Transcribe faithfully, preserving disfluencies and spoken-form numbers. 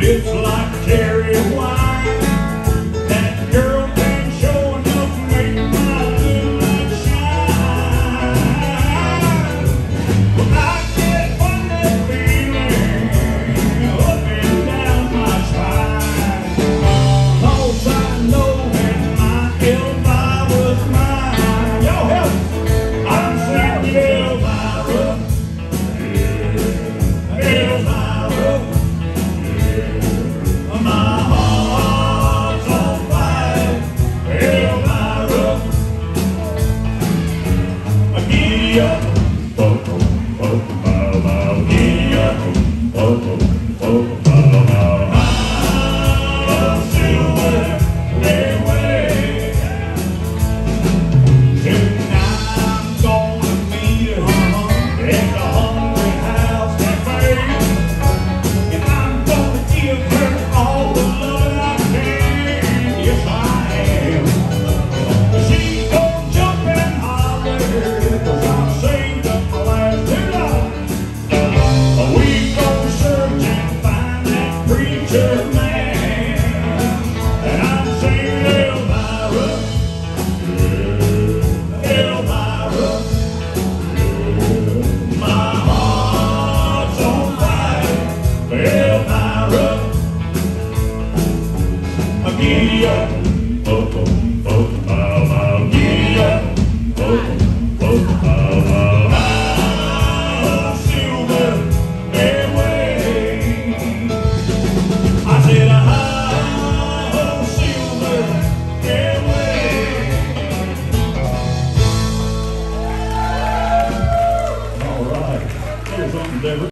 It's like cherry wine. That girl can show enough to make my moonlight shine. Well, I get funny feeling up and down my spine. 'Cause I know that my Elvira's mine. Y'all help me. I'm singing Elvira. Elvira. My heart's on fire, Elvira. Giddy up, oh, oh, oh, bow, bow. Giddy up, oh, oh, oh, bow, bow. I'm silver, way, way. Tonight I'm gonna meet her at the Hungry House Cafe. And I'm gonna give her all the love I can, yes I am. She's gonna jump and holler, 'cause I've saved up the last two dollars. We gon' search and find that preacher man. And I'm singing Elvira, Elvira. My heart's on fire, Elvira. Giddy up, oh, oh, oh, bow, bow. Giddy up, oh, oh, oh, bow, bow. I'm silver, airway. I said, I'm silver, airway. All right, here's something different.